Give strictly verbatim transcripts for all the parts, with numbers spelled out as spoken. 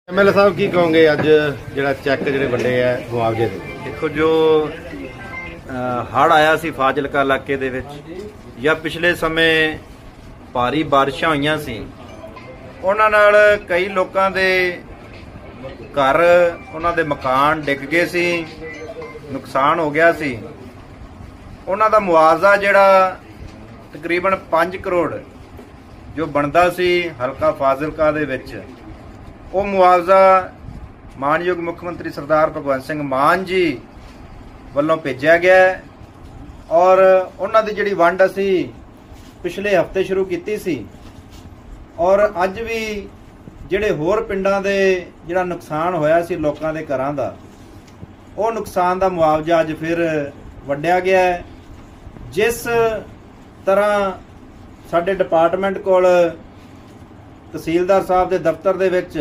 M L A साहब की कहोगे अज जो चैक जो बंडे है मुआवजे के? देखो जो हड़ आया सी फाजिलका इलाके दे विच या पिछले समय भारी बारिशां होईयां सी, उन्हां नाल कई लोकां दे घर उन्हां दे मकान डिग गए सी, नुकसान हो गया सी। उन्हां दा मुआवजा जिहड़ा तकरीबन पांच करोड़ जो बनदा सी हलका फाजिलका दे विच, वो मुआवजा मानयोग मुख्यमंत्री सरदार भगवंत सिंह मान जी वालों भेजा गया है और उन्हां दी जिहड़ी वंड असी पिछले हफ्ते शुरू की सी और अज भी जिहड़े होर पिंडां दे जिहड़ा नुकसान होया सी लोकां दे घरां दा, वो नुकसान दा मुआवजा अज फिर वंडिया गया है। जिस तरह साडे डिपार्टमेंट कोल तहसीलदार साहब के दफ्तर दे विच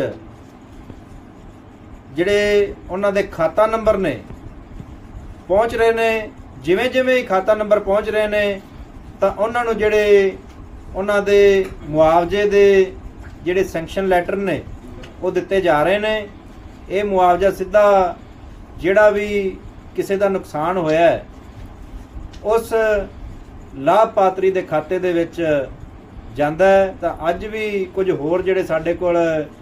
जिहड़े उन्हां दे खाता नंबर ने पहुँच रहे ने, जिवें जिवें ही खाता नंबर पहुँच रहे ने तां उन्हां नूं जिहड़े उन्हां दे मुआवजे दे जिहड़े सैंक्शन लैटर ने वो दिते जा रहे ने। ये मुआवजा सीधा जिहड़ा भी किसी का नुकसान होया है उस लाभपात्री दे खाते दे विच जांदा है। तो अज भी कुछ होर जिहड़े साडे कोल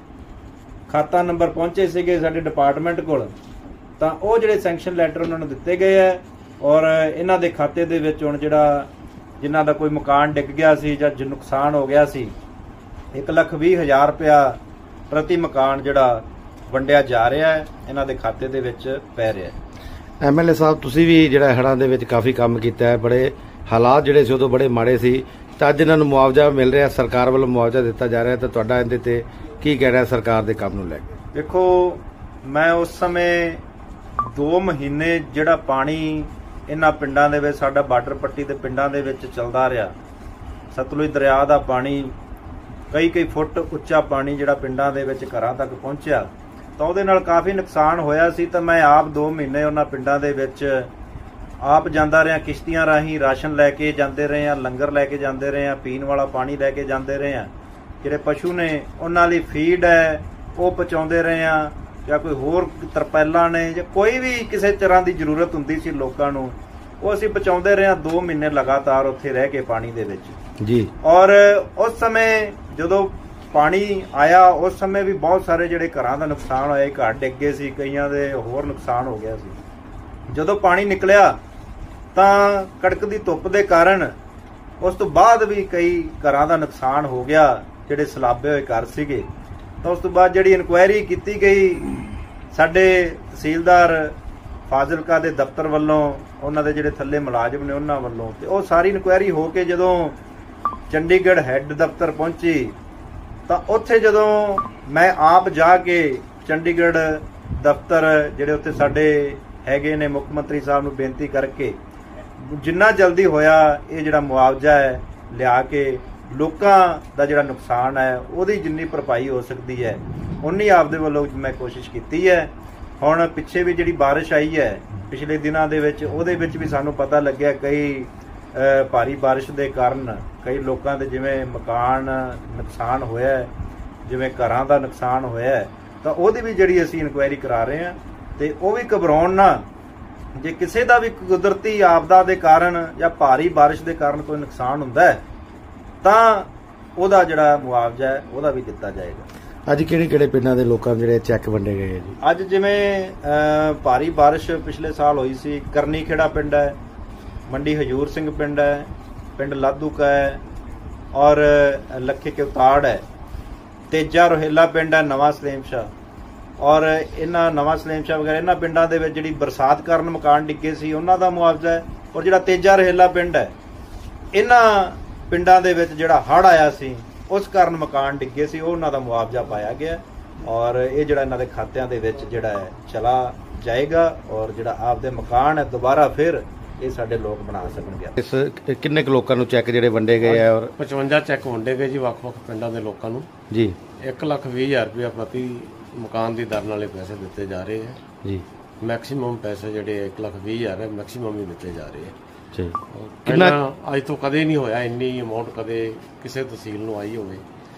खाता नंबर पहुंचे सीगे साडे डिपार्टमेंट कोल, तां ओह जिहड़े सैंक्शन लैटर उन्हां नूं दित्ते गए है और इन्हां दे खाते दे विच हुण जिहड़ा जिन्हां दा कोई मकान डिग गया सी जां जो नुकसान हो गया सी, एक लख भी हज़ार रुपया प्रति मकान जिहड़ा वंडिया जा रहा है, इन्हां दे खाते दे विच पै रहा है। एम एल ए साहब तुसीं भी जिहड़ा हड़ां दे विच काफ़ी काम कीता है, बड़े हालात जिहड़े सी उदों बड़े माड़े सी, तो अज इन्हां नूं मुआवजा मिल रहा, सरकार वालों मुआवजा दिता जा रहा है, तो तुहाडा इहदे ते की कहना है सरकार दे काम नूं लैके? देखो मैं उस समय दो महीने जिहड़ा पानी इन्हां पिंडां दे विच साडा बार्डर पट्टी दे पिंडां दे विच चलदा रहा, सतलुज दरिया दा पानी कई कई फुट उच्चा पानी जिहड़ा पिंडां दे विच घरां तक पहुंचिया, तो उहदे नाल काफ़ी नुकसान होया सी। तो मैं आप दो महीने उन्हां पिंडां दे विच आप जांदा रहा, किश्तियां राही राशन लैके जांदे रहे हैं, लंगर लैके जांदे रहे हैं, पीण वाला पानी लैके जांदे रहे हैं, जिहड़े पशु ने उन्हां लई फीड है वो पहुंचाउंदे रहे हैं, या कोई होर तरपैलां ने जां कोई भी किसी तरह की जरूरत हुंदी सी लोकां नूं वो असीं पहुंचाउंदे रहे हैं दो महीने लगातार उत्थे रह के पानी दे विच जी। और उस समय जदों पानी आया उस समय भी बहुत सारे जिहड़े घरां दा नुकसान होया, घर डिग गए सी, कईयां दे होर नुकसान हो गया सी। जदों पानी निकलिया तां कड़कदी धुप्प दे कारण उस तो बाद भी कई घरां दा नुकसान हो गया जिहड़े सलाबे होए घर सीगे। तो उस तो बाद जिहड़ी इनकुआयरी कीती गई साडे तहसीलदार फाजिलका दे दफ्तर वल्लों, उन्हां दे जिहड़े थल्ले मुलाजम ने उन्हां वल्लों, ते ओह सारी इनकुआयरी हो के जदों चंडीगढ़ हैड दफ्तर पहुंची तां उत्थे जदों मैं आप जाके चंडीगढ़ दफ्तर जिहड़े उत्थे साडे हैगे ने मुख मंत्री साहब नूं बेनती करके जिन्ना जल्दी होया ये जिहड़ा मुआवजा है लिया के लोकां दा जिहड़ा नुकसान है उहदी जिन्नी भरपाई हो सकती है उन्नी आपदे वल्लों मैं कोशिश कीती है। हुण पिछे भी जिहड़ी बारिश आई है पिछले दिनां दे विच उहदे विच भी सानूं पता लग्गिआ कई भारी बारिश दे कारण कई लोकां दे जिवें मकान नुकसान होया है, जिवें घरां दा नुकसान होया है, तां उहदी भी जिहड़ी असीं इनकुआयरी करा रहे हैं। ते ओह भी घबराउण ना, जे किसी का भी कुदरती आपदा के कारण या भारी बारिश के कारण कोई नुकसान हुंदा है तां ओहदा जिहड़ा मुआवजा है ओहदा भी दिता जाएगा। अज किहड़े किहड़े पिंडां दे लोकां नूं जिहड़े चैक वंडे गए जी? अज जिवें भारी बारिश पिछले साल हुई सी, करनी खेड़ा पिंड है, मंडी हजूर सिंह पिंड है, पिंड लाधू का है और लखे केवताड़ है, तेजा रोहेला पिंड है, नवां सलेम शाह और इन्हां नवां सलेम शाह वगैरह इन्हां पिंडां दे विच जिहड़ी बरसात कारण मकान डिगे सी उन्हां दा मुआवजा है। और जिहड़ा तेजा रोहेला पिंड है इन्हां पिंडां दे विच जिहड़ा हड़ आया सी उस कारण मकान डिगे सी उन्हां दा मुआवजा पाया गया और ये जिहड़ा इन्हां दे खात्यां दे विच जिहड़ा है चला जाएगा और जिहड़ा आपदे मकान है दोबारा फिर ये साडे लोग बना सकणगे। इस किन्ने क लोकां नूं चैक जिहड़े वंडे गए है और पचवंजा चैक वंडे गए जी वख-वख पिंडां दे लोकां नूं जी। एक लख भी हज़ार रुपया प्रति मकान की दर नाले पैसे दिते जा रहे हैं जी। मैक्सीमम पैसे जिहड़े एक लख भी हज़ार है मैक्सीमम ही दिते जा रहे हैं जी। कितना अज तो कदे नहीं होया इन्नी अमाउंट कदे किसी तहसील नूं आई होवे।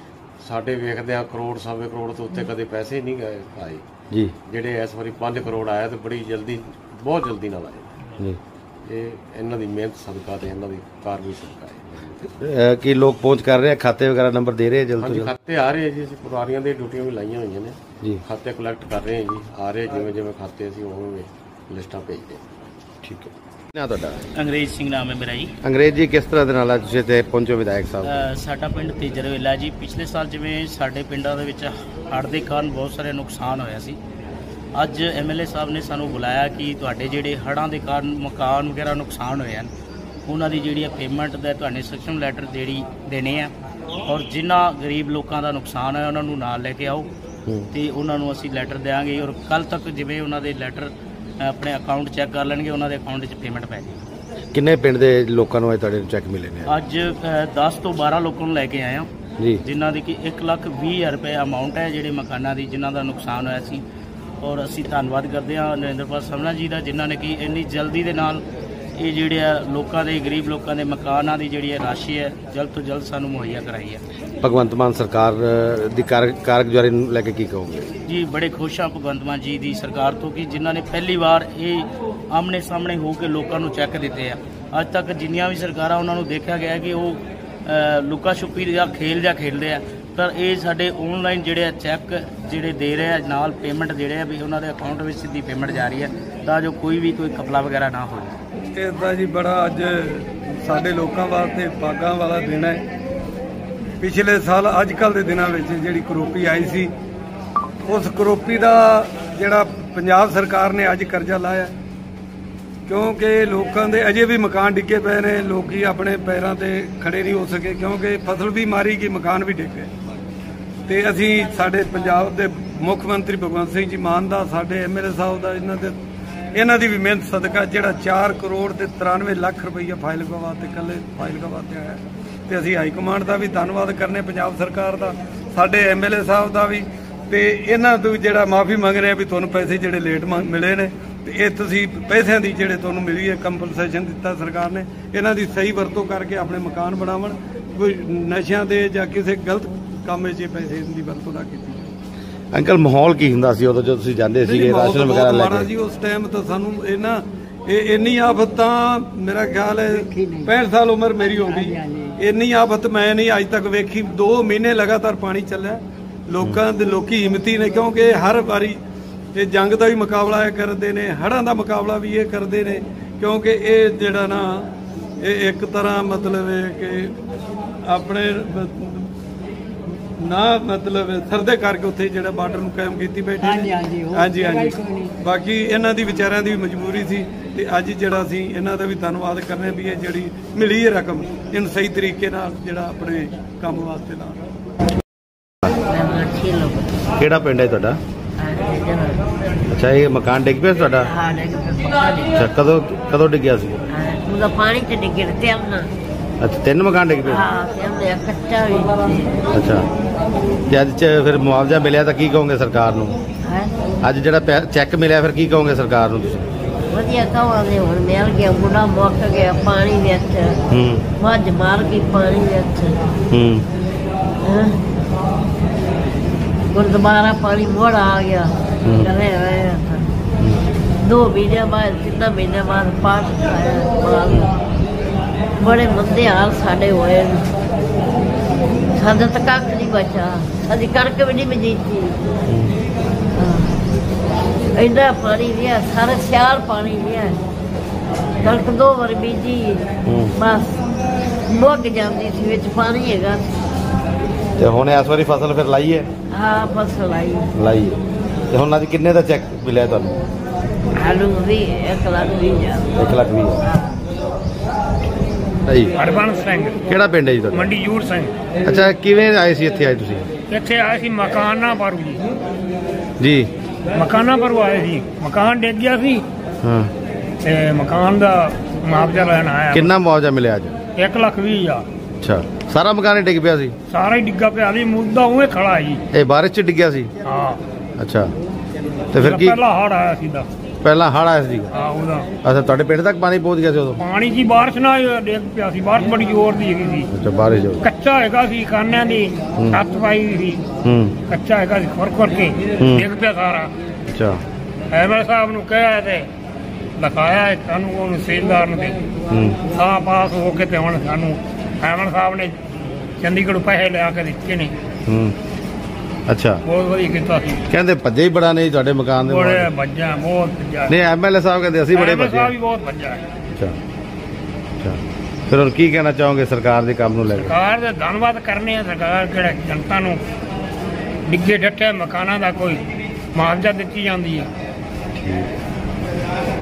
ਸਾਡੇ ਵੇਖਦੇ ਆ ਕਰੋੜ ਸਵਾ ਕਰੋੜ ਤੋਂ ਉੱਤੇ ਕਦੇ ਪੈਸੇ ਨਹੀਂ ਗਏ ਆਏ ਜੀ, ਜਿਹੜੇ ਇਸ ਵਾਰੀ ਪੰਜ ਕਰੋੜ ਆਇਆ ਤੇ ਬੜੀ ਜਲਦੀ ਬਹੁਤ ਜਲਦੀ ਨਾਲ ਆਏ ਜੀ। ਇਹ ਇਹਨਾਂ ਦੀ ਮਿਹਨਤ ਸਦਕਾ ਤੇ ਇਹਨਾਂ ਦੀ ਕਾਰਵਾਈ ਸਦਕਾ ਹੈ। ਅਹ ਕੀ ਲੋਕ ਪਹੁੰਚ ਕਰ ਰਹੇ ਆ, ਖਾਤੇ ਵਗੈਰਾ ਨੰਬਰ ਦੇ ਰਹੇ ਆ ਜਲਦ ਤੋਂ ਹਾਂਜੀ ਜਲਦ? ਖਾਤੇ ਆ ਰਹੇ ਜੀ, ਅਸੀਂ ਪਰਿਵਾਰੀਆਂ ਦੀਆਂ ਡਿਊਟੀਆਂ ਵੀ ਲਾਈਆਂ ਹੋਈਆਂ ਨੇ ਜੀ, ਖਾਤੇ ਕਲੈਕਟ ਕਰ ਰਹੇ ਹਾਂ ਜੀ, ਆ ਰਹੇ ਜਿਵੇਂ ਜਿਵੇਂ ਖਾਤੇ ਅਸੀਂ ਉਵੇਂ ਲਿਸਟਾਂ ਭੇਜਦੇ ਹਾਂ। ਠੀਕ ਹੈ। ਨਾ ਤੁਹਾਡਾ ਅੰਗਰੇਜ਼ ਸਿੰਘ ਨਾਮ ਹੈ ਮੇਰਾ ਜੀ। ਅੰਗਰੇਜ਼ ਜੀ, ਕਿਸ ਤਰ੍ਹਾਂ ਦੇ ਨਾਲ ਅੱਜ ਤੁਸੀਂ ਇੱਥੇ ਪਹੁੰਚੋ ਵਿਧਾਇਕ ਸਾਹਿਬ? ਅ, ਸਾਡਾ ਪਿੰਡ ਤੇਜਰਵੇਲਾ ਜੀ। ਪਿਛਲੇ ਸਾਲ ਜਿਵੇਂ ਸਾਡੇ ਪਿੰਡਾਂ ਦੇ ਵਿੱਚ ਹੜ੍ਹ ਦੇ ਕਾਰਨ ਬਹੁਤ ਸਾਰੇ ਨੁਕਸਾਨ ਹੋਇਆ ਸੀ, ਅੱਜ ਐਮਐਲਏ ਸਾਹਿਬ ਨੇ ਸਾਨੂੰ ਬੁਲਾਇਆ ਕਿ ਤੁਹਾਡੇ ਜਿਹੜੇ ਹੜ੍ਹਾਂ ਦੇ ਕਾਰਨ ਮਕਾਨ ਵਗੈਰਾ ਨੁਕਸਾਨ ਹੋਏ ਹਨ, ਉਹਨਾਂ ਦੀ ਜਿਹੜੀ ਪੇਮੈਂਟ ਦਾ ਤੁਹਾਡੇ ਸੈਕਸ਼ਨ ਲੈਟਰ ਜਿਹੜੀ ਦੇਣੇ ਆ, ਔਰ ਜਿਨ੍ਹਾਂ ਗਰੀਬ ਲੋਕਾਂ ਦਾ ਨੁਕਸਾਨ ਹੋਇਆ ਉਹਨਾਂ ਨੂੰ ਨਾਲ ਲੈ ਕੇ ਆਓ ਤੇ ਉਹਨਾਂ ਨੂੰ ਅਸੀਂ ਲੈਟਰ ਦੇਵਾਂਗੇ। ਔਰ ਕੱਲ ਤੱਕ ਜਿਵੇਂ ਉਹਨਾਂ ਦੇ ਲੈਟਰ ਆਪਣੇ ਅਕਾਊਂਟ ਚੈੱਕ ਕਰ ਲੈਣਗੇ, ਉਹਨਾਂ ਦੇ ਅਕਾਊਂਟ 'ਚ ਪੇਮੈਂਟ ਪੈ ਜਾਏਗੀ। ਕਿੰਨੇ ਪਿੰਡ ਦੇ ਲੋਕਾਂ ਨੂੰ ਅੱਜ ਤੁਹਾਡੇ ਚੈੱਕ ਮਿਲੇ ਨੇ? ਅੱਜ ਦਸ ਤੋਂ ਬਾਰਾਂ ਲੋਕਾਂ ਨੂੰ ਲੈ ਕੇ ਆਏ ਹਾਂ ਜੀ, ਜਿਨ੍ਹਾਂ ਦੀ ਕਿ ਇੱਕ ਲੱਖ ਵੀਹ ਹਜ਼ਾਰ ਰੁਪਏ ਅਮਾਊਂਟ ਹੈ ਜਿਹੜੇ ਮਕਾਨਾਂ ਦੀ ਜਿਨ੍ਹਾਂ ਦਾ ਨੁਕਸਾਨ ਹੋਇਆ ਸੀ। ਔਰ ਅਸੀਂ ਧੰਨਵਾਦ ਕਰਦੇ ਹਾਂ ਨਰਿੰਦਰਪਾਲ ਸਮਨਾ ਜੀ ਦਾ, ਜਿਨ੍ਹਾਂ ਨੇ ਕਿ ਇੰਨੀ ਜਲਦੀ ਦੇ ਨਾਲ ਇਹ ਜਿਹੜੇ ਆ ਲੋਕਾਂ ਦੇ ਗਰੀਬ ਲੋਕਾਂ ਦੇ ਮਕਾਨਾਂ ਦੀ ਜਿਹੜੀ ਹੈ ਰਾਸ਼ੀ ਹੈ ਜਲਦ ਤੋਂ ਜਲਦ ਸਾਨੂੰ ਮੁਹੱਈਆ ਕਰਾਈ ਹੈ। ਭਗਵੰਤ ਮਾਨ ਸਰਕਾਰ ਦੀ ਕਾਰ ਕਾਰਗੁਜ਼ਾਰੀ ਨੂੰ ਲੈ ਕੇ ਕੀ ਕਹੋਗੇ? ਜੀ ਬੜੇ ਖੁਸ਼ ਹਾਂ ਭਗਵੰਤ ਮਾਨ ਜੀ ਦੀ ਸਰਕਾਰ ਤੋਂ ਕਿ ਜਿਨ੍ਹਾਂ ਨੇ ਪਹਿਲੀ ਵਾਰ ਇਹ ਆਮਣੇ ਸਾਹਮਣੇ ਹੋ ਕੇ ਲੋਕਾਂ ਨੂੰ ਚੈੱਕ ਦਿੱਤੇ ਆ। ਅੱਜ ਤੱਕ ਜਿੰਨੀਆਂ ਵੀ ਸਰਕਾਰਾਂ ਉਹਨਾਂ ਨੂੰ ਦੇਖਿਆ ਗਿਆ ਕਿ ਉਹ ਲੁਕਾ ਛੁਪੀ ਜਾਂ ਖੇਲ ਜਾਂ ਖੇਡਦੇ ਆ, ਪਰ ਇਹ ਸਾਡੇ ਆਨਲਾਈਨ ਜਿਹੜੇ ਆ ਚੈੱਕ ਜਿਹੜੇ ਦੇ ਰਹੇ ਆ, ਨਾਲ ਪੇਮੈਂਟ ਦੇ ਰਹੇ ਆ ਵੀ ਉਹਨਾਂ ਦੇ ਅਕਾਊਂਟ ਵਿੱਚ ਸਿੱਧੀ ਪੇਮੈਂਟ ਜਾ ਰਹੀ ਹੈ ਤਾਂ ਜੋ ਕੋਈ ਵੀ ਕੋਈ ਘਪਲਾ ਵਗੈਰਾ ਨਾ ਹੋਵੇ। ਇਹ ਤਾਂ ਜੀ ਬੜਾ ਅੱਜ ਸਾਡੇ ਲੋਕਾਂ ਵਾਸਤੇ ਭਾਗਾਂ ਵਾਲਾ ਦਿਨ ਹੈ। ਪਿਛਲੇ ਸਾਲ ਅੱਜ ਕੱਲ੍ਹ ਦੇ ਦਿਨਾਂ ਵਿੱਚ ਜਿਹੜੀ ਕਰੋਪੀ ਆਈ ਸੀ, ਉਸ ਕਰੋਪੀ ਦਾ ਜਿਹੜਾ ਪੰਜਾਬ ਸਰਕਾਰ ਨੇ ਅੱਜ ਕਰਜ਼ਾ ਲਾਇਆ, ਕਿਉਂਕਿ ਲੋਕਾਂ ਦੇ ਅਜੇ ਵੀ ਮਕਾਨ ਡਿੱਗੇ ਪਏ ਨੇ, ਲੋਕੀ ਆਪਣੇ ਪੈਰਾਂ ਤੇ ਖੜੇ ਨਹੀਂ ਹੋ ਸਕੇ ਕਿਉਂਕਿ ਫਸਲ ਵੀ ਮਾਰੀ ਗਈ, ਮਕਾਨ ਵੀ ਡਿੱਗ ਗਏ। ਤੇ ਅਸੀਂ ਸਾਡੇ ਪੰਜਾਬ ਦੇ ਮੁੱਖ ਮੰਤਰੀ ਭਗਵੰਤ ਸਿੰਘ ਜੀ ਮਾਨ ਦਾ, ਸਾਡੇ ਐਮਐਲਏ ਸਾਹਿਬ ਦਾ, ਇਹਨਾਂ ਦੇ ਇਹਨਾਂ ਦੀ ਵੀ ਮਿਹਨਤ ਸਦਕਾ ਜਿਹੜਾ ਚਾਰ ਕਰੋੜ ਤੇ ਤਰਾਨਵੇਂ ਲੱਖ ਰੁਪਈਆ ਫਾਈਲ ਵਾਸਤੇ ਇਕੱਲੇ ਫਾਈਲ ਵਾਸਤੇ ਆਇਆ। ਤੇ ਅਸੀਂ ਹਾਈ ਕਮਾਂਡ ਦਾ ਵੀ ਧੰਨਵਾਦ ਕਰਨੇ, ਪੰਜਾਬ ਸਰਕਾਰ ਦਾ, ਸਾਡੇ ਐਮਐਲਏ ਸਾਹਿਬ ਦਾ ਵੀ, ਤੇ ਇਹਨਾਂ ਤੋਂ ਜਿਹੜਾ ਮਾਫੀ ਮੰਗ ਰਹੇ ਆ ਵੀ ਤੁਹਾਨੂੰ ਪੈਸੇ ਜਿਹੜੇ ਲੇਟ ਮਿਲੇ ਨੇ ਤੇ ਇਹ ਤੁਸੀਂ ਪੈਸਿਆਂ ਦੀ ਜਿਹੜੇ ਤੁਹਾਨੂੰ ਮਿਲੀ ਹੈ ਕੰਪਨਸੇਸ਼ਨ ਦਿੱਤਾ ਸਰਕਾਰ ਨੇ, ਇਹਨਾਂ ਦੀ ਸਹੀ ਵਰਤੋਂ ਕਰਕੇ ਆਪਣੇ ਮਕਾਨ ਬਣਾਉਣ, ਕੋਈ ਨਸ਼ਿਆਂ ਦੇ ਜਾਂ ਕਿਸੇ ਗਲਤ ਕੰਮ 'ਚ ਪੈਸੇ ਦੀ ਵਰਤੋਂ ਨਾ ਕੀਤੀ। ਅੰਕਲ, ਮਾਹੌਲ ਕੀ ਹੁੰਦਾ ਸੀ ਉਦੋਂ ਜਦੋਂ ਤੁਸੀਂ ਜਾਂਦੇ ਸੀਗੇ ਰਾਸ਼ਨ ਵਗੈਰਾ ਲੈ ਕੇ? ਜੀ ਉਸ ਟਾਈਮ ਤਾਂ ਸਾਨੂੰ ਇਹਨਾਂ ਇਹ ਇੰਨੀ ਆਫਤ ਤਾਂ ਮੇਰਾ ਖਿਆਲ ਹੈ ਪੈਂਹਠ ਸਾਲ ਉਮਰ ਮੇਰੀ ਹੋ ਗਈ, ਇੰਨੀ ਆਫਤ ਮੈਂ ਨਹੀਂ ਅੱਜ ਤੱਕ ਵੇਖੀ। ਦੋ ਮਹੀਨੇ ਲਗਾਤਾਰ ਪਾਣੀ ਚੱਲਿਆ, ਲੋਕਾਂ ਦੇ ਲੋਕੀ ਹਿੰਮਤੀ ਨੇ ਕਿਉਂਕਿ ਹਰ ਵਾਰੀ ਇਹ ਜੰਗ ਦਾ ਵੀ ਮੁਕਾਬਲਾ ਇਹ ਕਰਦੇ ਨੇ, ਹੜ੍ਹਾਂ ਦਾ ਮੁਕਾਬਲਾ ਵੀ ਇਹ ਕਰਦੇ ਨੇ, ਕਿਉਂਕਿ ਇਹ ਜਿਹੜਾ ਨਾ ਇਹ ਇੱਕ ਤਰ੍ਹਾਂ ਮਤਲਬ ਹੈ ਕਿ ਆਪਣੇ ਨਾ ਮਤਲਬ ਸਰਦੇ ਕਰਕੇ ਉੱਥੇ ਜਿਹੜਾ ਬਾਰਡਰ ਨੂੰ ਕਾਇਮ ਕੀਤੀ ਬੈਠੇ ਨੇ। ਹਾਂਜੀ ਹਾਂਜੀ ਬਾਕੀ ਇਹਨਾਂ ਦੀ ਵਿਚਾਰਿਆਂ ਦੀ ਵੀ ਮਜਬੂਰੀ ਸੀ ਤੇ ਅੱਜ ਜਿਹੜਾ ਅਸੀਂ ਇਹਨਾਂ ਦਾ ਵੀ ਧੰਨਵਾਦ ਕਰਨੇ ਵੀ ਇਹ ਜਿਹੜੀ ਮਿਲੀ ਹੈ ਰਕਮ ਇਹਨੂੰ ਸਹੀ ਤਰੀਕੇ ਨਾਲ ਜਿਹੜਾ ਆਪਣੇ ਕੰਮ ਵਾਸਤੇ ਲਾ। ਕਿਹੜਾ ਪਿੰਡ ਹੈ ਤੁਹਾਡਾ? ਅੱਛਾ, ਇਹ ਮਕਾਨ ਡਿੱਗ ਪਿਆ ਤੁਹਾਡਾ? ਅੱਛਾ, ਕਦੋਂ ਕਦੋਂ ਡਿੱਗਿਆ ਸੀ? ਉਹਦਾ ਪਾਣੀ ਚ ਡਿੱਗੇ ਤੇ ਆਉਣਾ। ਅੱਛਾ, ਤਿੰਨ ਮਕਾਨ ਡਿੱਗ ਪਏ? ਹਾਂ, ਤੇ ਕੱਚਾ ਵੀ। ਅੱਛਾ, ਤੇ ਅੱਜ ਚ ਫਿਰ ਮੁਆਵਜ਼ਾ ਮਿਲਿਆ ਤਾਂ ਕੀ ਕਹੋਗੇ ਸਰਕਾਰ ਨੂੰ? ਅੱਜ ਜਿਹੜਾ ਚੈੱਕ ਮਿਲਿਆ ਫਿਰ ਕੀ ਕਹੋਗੇ ਸਰਕਾਰ ਨੂੰ ਤੁਸੀਂ? ਵਧੀਆ ਕਹਾਂਗੇ, ਹੁਣ ਮਿਲ ਗਿਆ, ਮੁੰਡਾ ਮੁੱਕ ਗਿਆ ਪਾਣੀ ਵਿੱਚ, ਹੂੰ, ਮੱਝ ਮਾਰ ਗਈ ਪਾਣੀ ਵਿੱਚ, ਹੂੰ, ਗੁਰਦੁਆਰਾ ਪਾਣੀ ਮੋੜ ਆ ਗਿਆ, ਚਲੇ ਰਹੇ ਦੋ ਮਹੀਨੇ ਬਾਅਦ ਤਿੰਨ ਮਹੀਨੇ ਬਾਅਦ ਪਾਠ ਕਰਾਇਆ। ਬੜੇ ਮੰਦੇ ਹਾਲ ਸਾਡੇ ਹੋਏ, ਸਾਡਾ ਤਾਂ ਕੱਖ ਨਹੀਂ ਬਚਾ, ਸਾਡੀ ਕਣਕ ਵੀ ਨਹੀਂ ਬੀਜੀ। ਇੰਨਾ ਪਾਣੀ ਰਿਹਾ, ਸਾਰਾ ਸਿਆਲ ਪਾਣੀ ਰਿਹਾ, ਕਣਕ ਦੋ ਵਾਰ ਬੀਜੀ ਬਸ ਮੁੱਕ ਜਾਂਦੀ ਸੀ, ਵਿੱਚ ਪਾਣੀ ਹੈਗਾ। ਤੇ ਹੁਣ ਇਸ ਵਾਰੀ ਫਸਲ ਫਿਰ ਲਾਈ ਹੈ? ਹਾਂ, ਫਸਲ ਆਈ ਲਾਈ ਹੈ। ਤੇ ਹੁਣ ਅੱਜ ਕਿੰਨੇ ਦਾ ਚੈੱਕ ਮਿਲਿਆ ਤੁਹਾਨੂੰ? ਆਲੂ ਵੀ ਇੱਕ ਲੱਖ ਵੀਹ ਹਜ਼ਾਰ। ਇੱਕ ਲੱਖ ਵੀਹ ਹਜ਼ਾਰ। ਜੀ, ਹਰਬੰਸ ਸਿੰਘ, ਕਿਹੜਾ ਪਿੰਡ ਹੈ ਜੀ ਤੁਹਾਡਾ? ਮੰਡੀ ਯੂਰ ਸਿੰਘ। ਅੱਛਾ, ਕਿਵੇਂ ਆਏ ਸੀ ਇੱਥੇ? ਆਏ ਤੁਸੀਂ ਇੱਥੇ ਆਏ ਸੀ ਮਕਾਨਾਂ ਪਰ ਜੀ ਜੀ ਮਕਾਨਾਂ ਪਰ ਆਏ ਸੀ, ਮਕਾਨ ਡਿੱਗ ਗਿਆ ਸੀ। ਹਾਂ, ਤੇ ਮਕਾਨ ਦਾ ਮੁਆਵਜ਼ਾ ਲੈਣ ਆਇਆ। ਕਿੰਨਾ ਮੁਆਵਜ਼ਾ ਮਿਲਿਆ ਅੱਜ? ਇੱਕ ਲੱਖ ਵੀਹ ਹਜ਼ਾਰ। ਅੱਛਾ, ਸਾਰਾ ਮਕਾਨ ਹੀ ਡਿੱਗ ਪਿਆ ਸੀ? ਸਾਰਾ ਹੀ ਡਿੱਗਾ ਪਿਆ ਸੀ, ਮੁੱਦਾ ਉਵੇਂ ਖੜਾ ਜੀ। ਇਹ ਬਾਰਿਸ਼ ਚ ਡਿੱਗਿਆ ਸੀ? ਹਾਂ। ਅੱਛਾ, ਤੇ ਫਿਰ ਕੀ ਪਹਿਲਾ ਹੜ ਆਇਆ ਸੀ ਦਾ ਪਹਿਲਾਂ ਹੜ੍ਹ ਆਇਆ ਸੀ? ਹਾਂ ਉਹਦਾ ਅੱਛਾ, ਤੁਹਾਡੇ ਪਿੰਡ ਤੱਕ ਪਾਣੀ ਪਹੁੰਚ ਗਿਆ ਸੀ ਉਦੋਂ? ਪਾਣੀ ਦੀ ਬਾਰਿਸ਼ ਨਾਲ ਡਿੱਗ ਪਿਆ ਸੀ, ਬਾਰਿਸ਼ ਬੜੀ ਜ਼ੋਰ ਦੀ ਹੈਗੀ ਸੀ। ਅੱਛਾ, ਬਾਰਿਸ਼ ਹੋ ਕੱਚਾ ਹੈਗਾ ਸੀ, ਕਾਨਿਆਂ ਦੀ ਹੂੰ। ਛੱਤ ਪਾਈ ਹੋਈ ਸੀ, ਹੂੰ ਕੱਚਾ ਹੈਗਾ ਸੀ, ਖੁਰ ਖੁਰ ਕੇ ਹੂੰ। ਡਿੱਗ ਪਿਆ ਸਾਰਾ। ਅੱਛਾ ਐਮਐਲ ਸਾਹਿਬ ਨੂੰ ਕਿਹਾ ਤੇ ਲਿਖਾਇਆ ਸਾਨੂੰ, ਉਹਨੂੰ ਤਹਿਸੀਲਦਾਰ ਨੂੰ, ਤੇ ਹੂੰ ਸਾਹ ਪਾਸ ਹੋ ਕੇ ਤੇ ਹੁਣ ਸਾਨੂੰ ਐਮਐਲ ਸਾਹਿਬ ਨੇ ਚੰਡੀਗੜ੍ਹ ਪੈਸੇ ਲਿਆ ਕੇ ਦਿੱਤੇ ਨੇ। ਹੂੰ ਅੱਛਾ, ਬਹੁਤ ਵਧੀਆ ਕੀਤਾ ਸੀ। ਕਹਿੰਦੇ ਭੱਜੇ ਹੀ ਬੜਾ ਨਹੀਂ ਤੁਹਾਡੇ ਮਕਾਨ ਦੇ ਬੜੇ ਬਾਹਰ। ਭੱਜਾ, ਬਹੁਤ ਭੱਜਾ। ਨਹੀਂ, ਐਮਐਲਏ ਸਾਹਿਬ ਕਹਿੰਦੇ ਅਸੀਂ ਬੜੇ ਐਮਐਲ ਭੱਜੇ। ਸਾਹਿਬ ਵੀ ਬਹੁਤ ਭੱਜਾ ਹੈ। ਅੱਛਾ ਅੱਛਾ, ਫਿਰ ਹੁਣ ਕੀ ਕਹਿਣਾ ਚਾਹੋਗੇ ਸਰਕਾਰ ਦੇ ਕੰਮ ਨੂੰ ਲੈ ਕੇ? ਸਰਕਾਰ ਦਾ ਧੰਨਵਾਦ ਕਰਨੇ ਆ। ਸਰਕਾਰ ਕਿਹੜਾ ਜਨਤਾ ਨੂੰ ਡਿੱਗੇ ਡੱਟੇ ਮਕਾਨਾਂ ਦਾ ਕੋਈ ਮੁਆਵਜ਼ਾ ਦਿੱਤੀ ਜਾਂਦੀ ਹੈ।